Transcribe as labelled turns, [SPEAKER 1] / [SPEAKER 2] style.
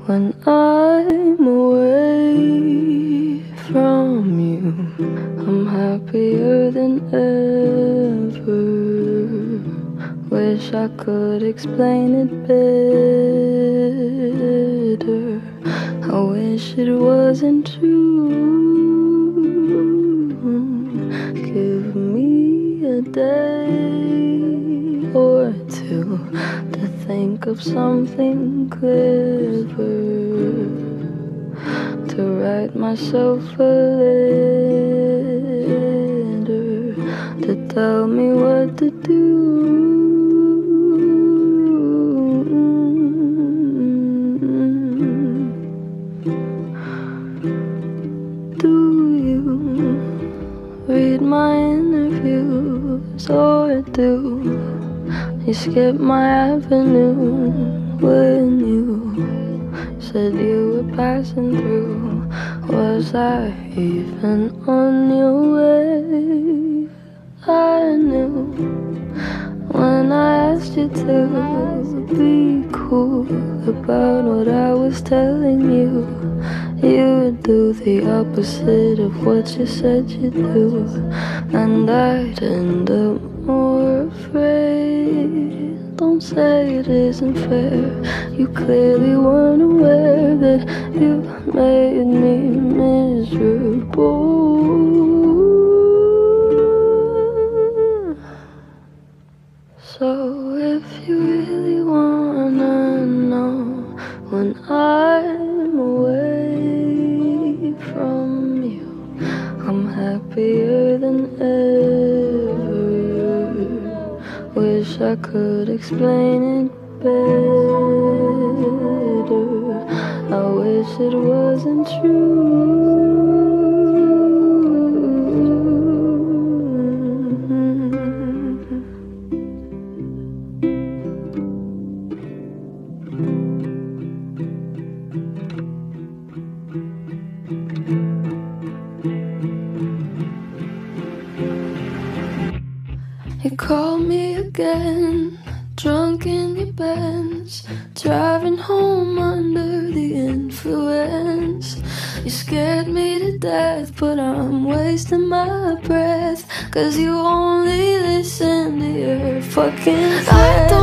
[SPEAKER 1] when I'm away from you. I'm happier than ever. Wish I could explain it better. I wish it wasn't true. Give me a day or two to think of something clever, to write myself a letter, to tell me what to do. Do you read my interviews, or do you skip my avenue when you said you were passing through? Was I even on your way? I knew when I asked you to be cool about what I was telling you. You would do the opposite of what you said you'd do, and I'd end up more afraid. Don't say it isn't fair. You clearly weren't aware that you made me miserable. So if you really wanna know when I'm away from you, I'm happier than ever. Wish I could explain it better. I wish it wasn't true. You called me again, drunk in your Benz, driving home under the influence. You scared me to death, but I'm wasting my breath, 'cause you only listen to your fucking friends.